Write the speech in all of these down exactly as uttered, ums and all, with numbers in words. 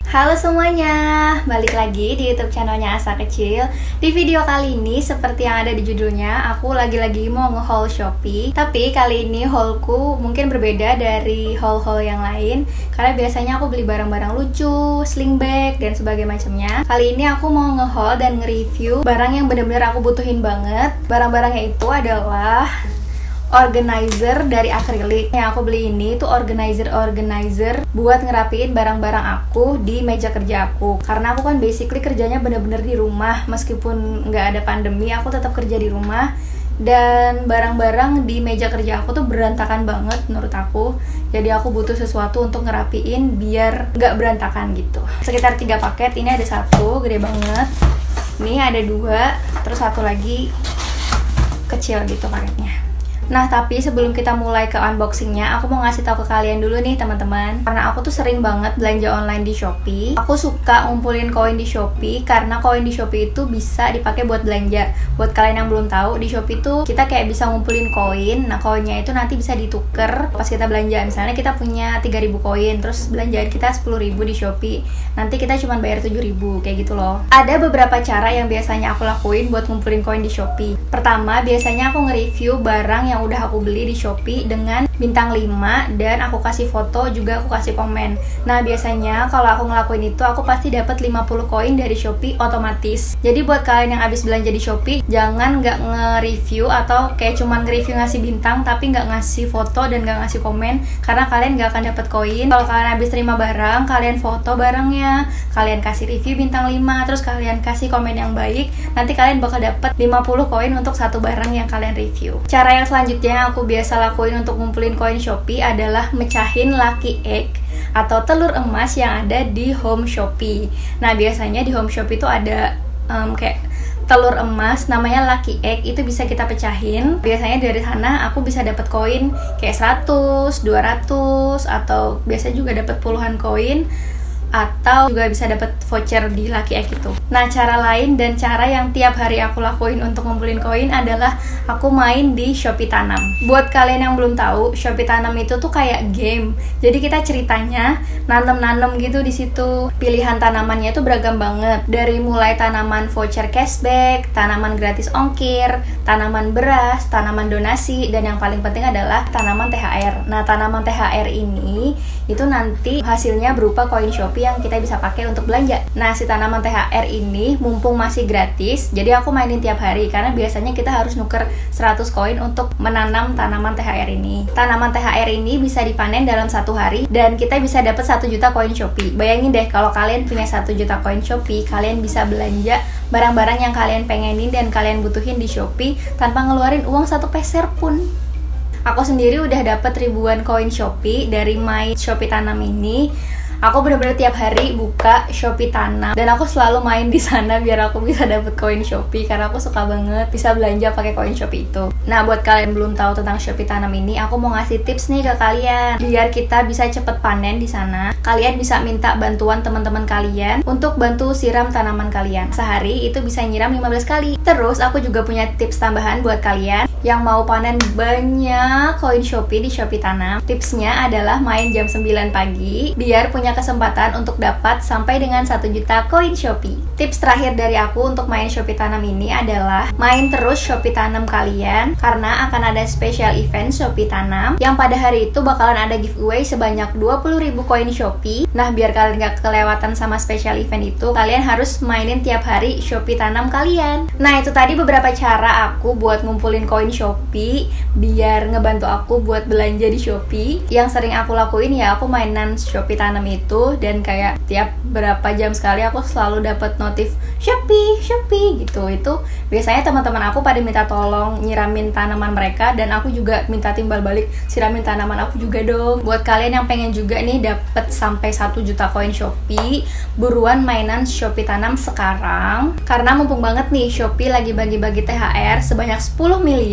Halo semuanya, balik lagi di YouTube channelnya Asa Kecil. Di video kali ini, seperti yang ada di judulnya, aku lagi-lagi mau nge-haul Shopee. Tapi kali ini haulku mungkin berbeda dari haul-haul yang lain, karena biasanya aku beli barang-barang lucu, sling bag, dan sebagainya macamnya. Kali ini aku mau nge-haul dan nge-review barang yang bener-bener aku butuhin banget. Barang-barangnya itu adalah organizer dari akrilik. Yang aku beli ini tuh organizer-organizer buat ngerapiin barang-barang aku di meja kerja aku. Karena aku kan basically kerjanya bener-bener di rumah. Meskipun nggak ada pandemi, aku tetap kerja di rumah. Dan barang-barang di meja kerja aku tuh berantakan banget menurut aku. Jadi aku butuh sesuatu untuk ngerapiin biar nggak berantakan gitu. Sekitar tiga paket, ini ada satu, gede banget. Ini ada dua, terus satu lagi kecil gitu paketnya. Nah, tapi sebelum kita mulai ke unboxingnya, aku mau ngasih tahu ke kalian dulu nih teman-teman. Karena aku tuh sering banget belanja online di Shopee. Aku suka ngumpulin koin di Shopee karena koin di Shopee itu bisa dipakai buat belanja. Buat kalian yang belum tahu, di Shopee tuh kita kayak bisa ngumpulin koin. Nah, koinnya itu nanti bisa dituker pas kita belanja. Misalnya kita punya tiga ribu koin, terus belanjaan kita sepuluh ribu di Shopee. Nanti kita cuma bayar tujuh ribu, kayak gitu loh. Ada beberapa cara yang biasanya aku lakuin buat ngumpulin koin di Shopee. Pertama, biasanya aku nge-review barang yang udah aku beli di Shopee dengan bintang lima, dan aku kasih foto, juga aku kasih komen. Nah, biasanya kalau aku ngelakuin itu, aku pasti dapat lima puluh koin dari Shopee otomatis. Jadi buat kalian yang habis belanja di Shopee, jangan nggak nge-review atau kayak cuman nge-review ngasih bintang tapi nggak ngasih foto dan nggak ngasih komen, karena kalian nggak akan dapat koin. Kalau kalian habis terima barang, kalian foto barangnya, kalian kasih review bintang lima, terus kalian kasih komen yang baik, nanti kalian bakal dapat lima puluh koin untuk satu barang yang kalian review. Cara yang selanjutnya yang aku biasa lakuin untuk ngumpulin koin Shopee adalah mecahin lucky egg atau telur emas yang ada di home Shopee. Nah, biasanya di home Shopee itu ada um, kayak telur emas namanya lucky egg, itu bisa kita pecahin. Biasanya dari sana aku bisa dapat koin kayak seratus, dua ratus, atau biasanya juga dapat puluhan koin, atau juga bisa dapat voucher di Lucky Egg itu. Nah, cara lain dan cara yang tiap hari aku lakuin untuk ngumpulin koin adalah aku main di Shopee Tanam. Buat kalian yang belum tahu, Shopee Tanam itu tuh kayak game. Jadi kita ceritanya nanem-nanem gitu di situ. Pilihan tanamannya itu beragam banget. Dari mulai tanaman voucher cashback, tanaman gratis ongkir, tanaman beras, tanaman donasi, dan yang paling penting adalah tanaman T H R. Nah, tanaman T H R ini itu nanti hasilnya berupa koin Shopee yang kita bisa pakai untuk belanja. Nah, si tanaman T H R ini mumpung masih gratis, jadi aku mainin tiap hari karena biasanya kita harus nuker seratus koin untuk menanam tanaman T H R ini. Tanaman T H R ini bisa dipanen dalam satu hari dan kita bisa dapat satu juta koin Shopee. Bayangin deh kalau kalian punya satu juta koin Shopee, kalian bisa belanja barang-barang yang kalian pengenin dan kalian butuhin di Shopee tanpa ngeluarin uang satu peser pun. Aku sendiri udah dapat ribuan koin Shopee dari My Shopee Tanam ini. Aku bener-bener tiap hari buka Shopee Tanam dan aku selalu main di sana biar aku bisa dapet koin Shopee karena aku suka banget bisa belanja pakai koin Shopee itu. Nah, buat kalian yang belum tahu tentang Shopee Tanam ini, aku mau ngasih tips nih ke kalian biar kita bisa cepet panen di sana. Kalian bisa minta bantuan teman-teman kalian untuk bantu siram tanaman kalian. Sehari itu bisa nyiram lima belas kali. Terus aku juga punya tips tambahan buat kalian yang mau panen banyak koin Shopee di Shopee Tanam. Tipsnya adalah main jam sembilan pagi biar punya kesempatan untuk dapat sampai dengan satu juta koin Shopee. Tips terakhir dari aku untuk main Shopee Tanam ini adalah main terus Shopee Tanam kalian karena akan ada special event Shopee Tanam yang pada hari itu bakalan ada giveaway sebanyak dua puluh ribu koin Shopee. Nah, biar kalian gak kelewatan sama special event itu, kalian harus mainin tiap hari Shopee Tanam kalian. Nah, itu tadi beberapa cara aku buat ngumpulin koin Shopee biar ngebantu aku buat belanja di Shopee. Yang sering aku lakuin ya aku mainan Shopee Tanam itu itu dan kayak tiap berapa jam sekali aku selalu dapat notif Shopee, Shopee gitu. Itu biasanya teman-teman aku pada minta tolong nyiramin tanaman mereka dan aku juga minta timbal balik siramin tanaman aku juga dong. Buat kalian yang pengen juga nih dapat sampai satu juta koin Shopee, buruan mainan Shopee Tanam sekarang karena mumpung banget nih Shopee lagi bagi-bagi T H R sebanyak sepuluh miliar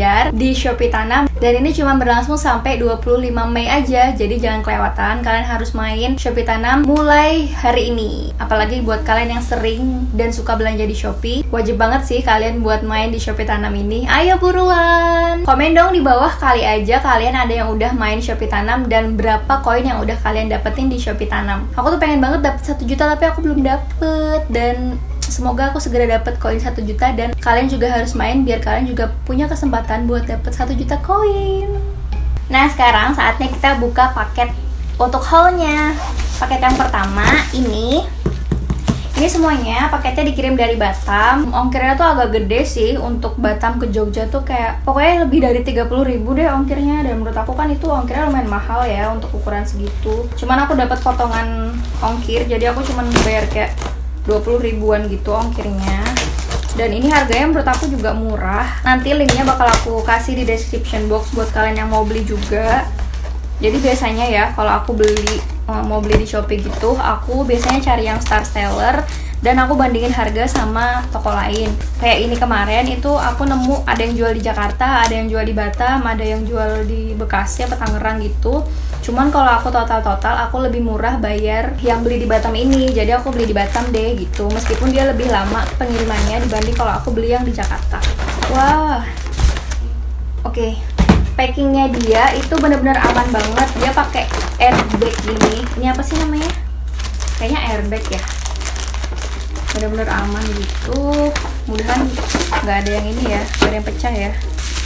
bayar di Shopee Tanam. Dan ini cuma berlangsung sampai dua puluh lima Mei aja, jadi jangan kelewatan. Kalian harus main Shopee Tanam mulai hari ini. Apalagi buat kalian yang sering dan suka belanja di Shopee, wajib banget sih kalian buat main di Shopee Tanam ini. Ayo buruan! Komen dong di bawah kali aja kalian ada yang udah main Shopee Tanam dan berapa koin yang udah kalian dapetin di Shopee Tanam. Aku tuh pengen banget dapet satu juta tapi aku belum dapet, dan semoga aku segera dapet koin satu juta, dan kalian juga harus main biar kalian juga punya kesempatan buat dapet satu juta koin. Nah, sekarang saatnya kita buka paket untuk haulnya. Paket yang pertama ini Ini semuanya paketnya dikirim dari Batam. Ongkirnya tuh agak gede sih untuk Batam ke Jogja tuh, kayak pokoknya lebih dari tiga puluh ribu deh ongkirnya. Dan menurut aku kan itu ongkirnya lumayan mahal ya untuk ukuran segitu. Cuman aku dapat potongan ongkir, jadi aku cuman bayar kayak dua puluh ribuan gitu ongkirnya. Dan ini harganya menurut aku juga murah. Nanti linknya bakal aku kasih di description box buat kalian yang mau beli juga. Jadi biasanya ya kalau aku beli mau beli di Shopee gitu, aku biasanya cari yang star seller dan aku bandingin harga sama toko lain. Kayak ini kemarin itu aku nemu ada yang jual di Jakarta, ada yang jual di Batam, ada yang jual di Bekasi atau Tangerang gitu. Cuman kalau aku total-total aku lebih murah bayar yang beli di Batam ini. Jadi aku beli di Batam deh gitu. Meskipun dia lebih lama pengirimannya dibanding kalau aku beli yang di Jakarta. Wah. Oke. Okay. Packingnya dia itu bener-bener aman banget. Dia pakai airbag ini. Ini apa sih namanya? Kayaknya airbag ya. Bener-bener aman gitu. Mudah-mudahan nggak ada yang ini ya, nggak ada yang pecah ya.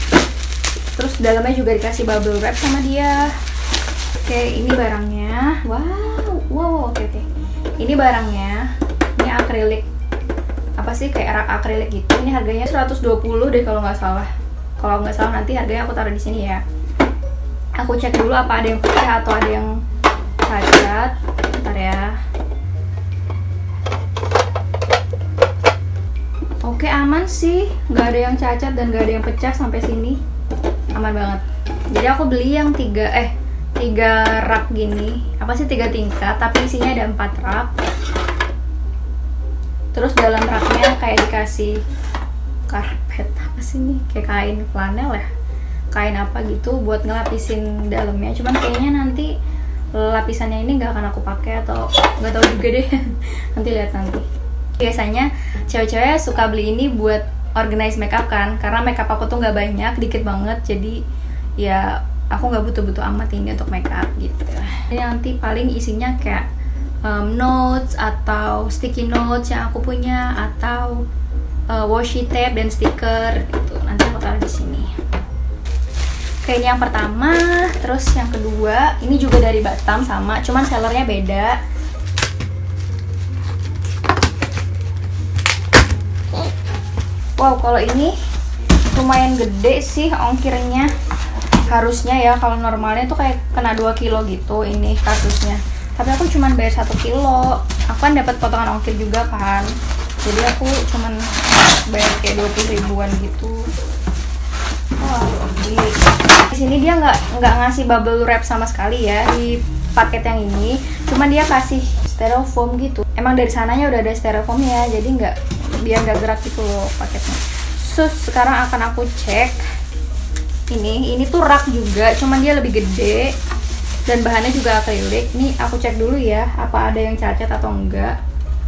Terus dalamnya juga dikasih bubble wrap sama dia. Oke, ini barangnya. Wow, wow, oke oke. Ini barangnya. Ini akrilik. Apa sih, kayak rak akrilik gitu. Ini harganya seratus dua puluh deh kalau nggak salah. Kalau nggak salah nanti harganya aku taruh di sini ya. Aku cek dulu apa ada yang pecah atau ada yang cacat. Bentar ya. Oke, aman sih, nggak ada yang cacat dan nggak ada yang pecah sampai sini. Aman banget. Jadi aku beli yang tiga eh tiga rak gini. Apa sih, tiga tingkat, tapi isinya ada empat rak. Terus dalam raknya kayak dikasih karpet apa sih nih, kayak kain flanel ya, kain apa gitu buat ngelapisin dalamnya. Cuman kayaknya nanti lapisannya ini nggak akan aku pakai atau nggak tahu juga deh. Nanti lihat nanti. Biasanya cewek-cewek suka beli ini buat organize makeup kan, karena makeup aku tuh nggak banyak, dikit banget, jadi ya aku nggak butuh-butuh amat ini untuk makeup gitu. Ini nanti paling isinya kayak um, notes atau sticky notes yang aku punya, atau Uh, washi tape dan stiker gitu. Nanti aku taruh di sini. Oke, ini yang pertama. Terus yang kedua, ini juga dari Batam sama, cuman sellernya beda. Wow, kalau ini lumayan gede sih ongkirnya. Harusnya ya kalau normalnya tuh kayak kena dua kilo gitu ini kardusnya. Tapi aku cuman bayar satu kilo. Aku kan dapat potongan ongkir juga kan. Jadi aku cuman bayar kayak dua puluh ribuan gitu. Wah, di, di sini dia nggak nggak ngasih bubble wrap sama sekali ya di paket yang ini. Cuman dia kasih styrofoam gitu. Emang dari sananya udah ada styrofoam ya, jadi nggak, biar nggak gerak gitu loh paketnya. So sekarang akan aku cek. Ini ini tuh rak juga, cuman dia lebih gede dan bahannya juga akrilik. Nih aku cek dulu ya, apa ada yang cacat atau enggak.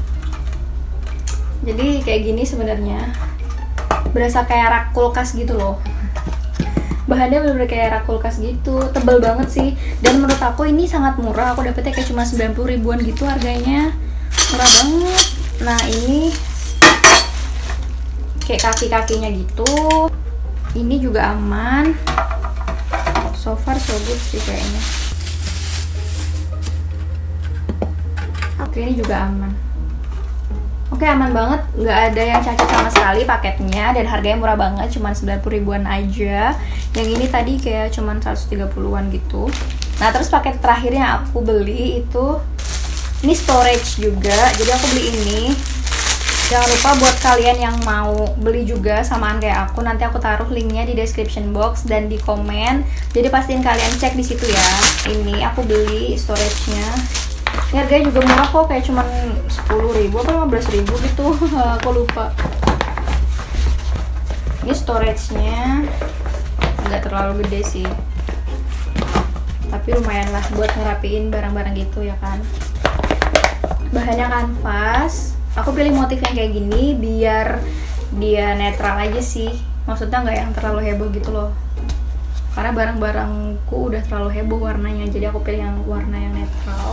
Jadi kayak gini sebenarnya, berasa kayak rak kulkas gitu loh. Bahannya bener-bener kayak rak kulkas gitu, tebel banget sih. Dan menurut aku ini sangat murah. Aku dapetnya kayak cuma sembilan puluh ribuan gitu harganya, murah banget. Nah ini kayak kaki-kakinya gitu. Ini juga aman. So far so good sih kayaknya. Oke, ini juga aman. Oke, aman banget, nggak ada yang cacat sama sekali paketnya, dan harganya murah banget, cuma sembilan puluh ribuan aja. Yang ini tadi kayak cuma seratus tiga puluhan gitu. Nah, terus paket terakhir yang aku beli itu, ini storage juga, jadi aku beli ini. Jangan lupa buat kalian yang mau beli juga samaan kayak aku, nanti aku taruh linknya di description box dan di komen. Jadi pastiin kalian cek di situ ya. Ini aku beli storage-nya. Ini harganya juga murah kok, kayak cuman sepuluh ribu atau lima belas ribu gitu. Aku lupa. Ini storage-nya. nggak terlalu gede sih, tapi lumayan lah buat ngerapiin barang-barang gitu ya kan. Bahannya kanvas, aku pilih motif yang kayak gini biar dia netral aja sih, maksudnya nggak yang terlalu heboh gitu loh, karena barang-barangku udah terlalu heboh warnanya, jadi aku pilih yang warna yang netral.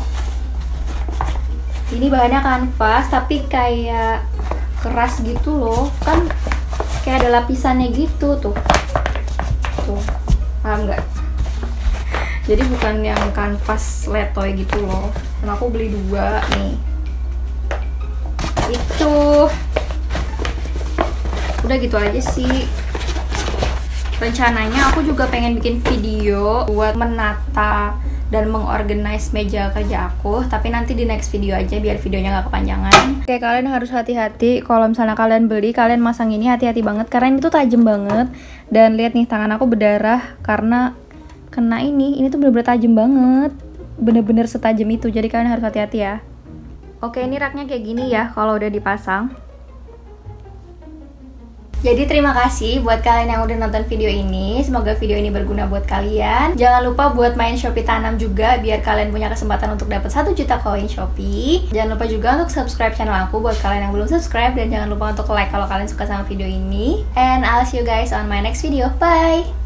Ini bahannya kanvas tapi kayak keras gitu loh, kan kayak ada lapisannya gitu tuh, tuh paham nggak? Jadi bukan yang kanvas letoy gitu loh. Dan aku beli dua nih. Itu udah gitu aja sih. Rencananya aku juga pengen bikin video buat menata dan mengorganize meja kerja aku, tapi nanti di next video aja biar videonya nggak kepanjangan. Oke, kalian harus hati-hati kalau misalnya kalian beli, kalian masang ini hati-hati banget karena ini tuh tajam banget. Dan lihat nih, tangan aku berdarah karena kena ini. Ini tuh bener-bener tajam banget, bener-bener setajam itu, jadi kalian harus hati-hati ya. Oke, ini raknya kayak gini ya kalau udah dipasang. Jadi terima kasih buat kalian yang udah nonton video ini. Semoga video ini berguna buat kalian. Jangan lupa buat main Shopee Tanam juga biar kalian punya kesempatan untuk dapat satu juta koin Shopee. Jangan lupa juga untuk subscribe channel aku buat kalian yang belum subscribe, dan jangan lupa untuk like kalau kalian suka sama video ini. And I'll see you guys on my next video. Bye.